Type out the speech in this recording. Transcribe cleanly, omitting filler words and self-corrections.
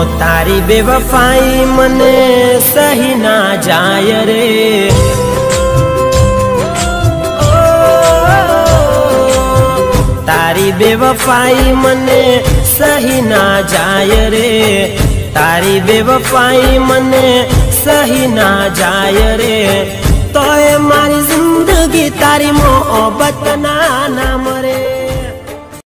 तारी बेवफाई मने सही ना जाय रे। तारी बेवफाई मने सही ना जाय रे। तारी बेवफाई मने सही ना जाय रे। तो मारी जिंदगी तारी मोहब्बत ना नाम